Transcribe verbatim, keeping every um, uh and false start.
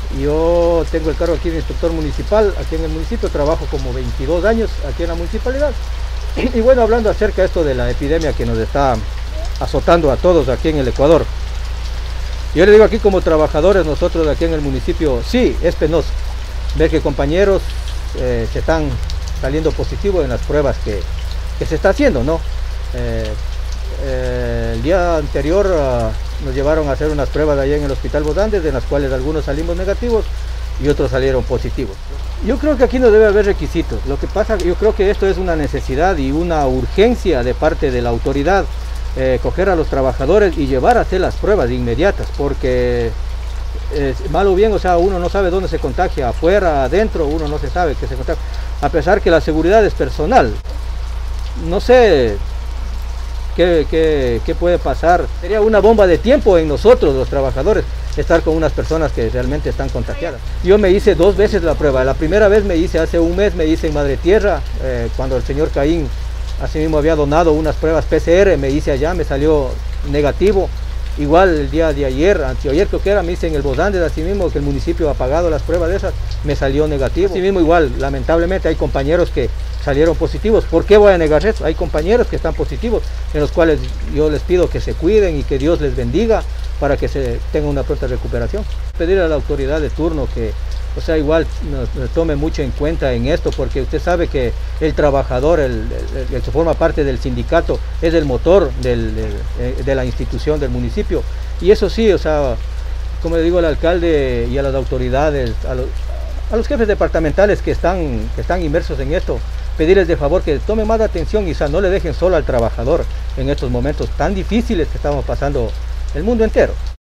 Yo tengo el cargo aquí de inspector municipal, aquí en el municipio, trabajo como veintidós años aquí en la municipalidad. Y bueno, hablando acerca de esto de la epidemia que nos está azotando a todos aquí en el Ecuador. Yo le digo aquí como trabajadores, nosotros aquí en el municipio, sí, es penoso ver que compañeros eh, se están saliendo positivos en las pruebas que, que se está haciendo, ¿no? Eh, eh, el día anterior uh, nos llevaron a hacer unas pruebas allá en el Hospital Bodandes, de las cuales algunos salimos negativos y otros salieron positivos. Yo creo que aquí no debe haber requisitos. Lo que pasa, yo creo que esto es una necesidad y una urgencia de parte de la autoridad, eh, coger a los trabajadores y llevar a hacer las pruebas inmediatas, porque eh, mal o bien, o sea, uno no sabe dónde se contagia, afuera, adentro, uno no se sabe que se contagia, a pesar que la seguridad es personal. No sé qué, qué, qué puede pasar. Sería una bomba de tiempo en nosotros, los trabajadores, estar con unas personas que realmente están contagiadas. Yo me hice dos veces la prueba. La primera vez me hice hace un mes, me hice en Madre Tierra, eh, cuando el señor Caín así mismo había donado unas pruebas P C R, me hice allá, me salió negativo. Igual el día de ayer, anteayer creo que era, me hice en el Bodandes, así mismo que el municipio ha pagado las pruebas de esas, me salió negativo. Así mismo igual, lamentablemente hay compañeros que salieron positivos. ¿Por qué voy a negar eso? Hay compañeros que están positivos, en los cuales yo les pido que se cuiden y que Dios les bendiga para que se tenga una pronta recuperación. Pedir a la autoridad de turno que, o sea, igual nos, nos tome mucho en cuenta en esto, porque usted sabe que el trabajador, el, el, el que forma parte del sindicato, es el motor del, del, de la institución del municipio. Y eso sí, o sea, como le digo al alcalde y a las autoridades, a los, a los jefes departamentales que están, que están inmersos en esto, pedirles de favor que tomen más atención y o sea, no le dejen solo al trabajador en estos momentos tan difíciles que estamos pasando el mundo entero.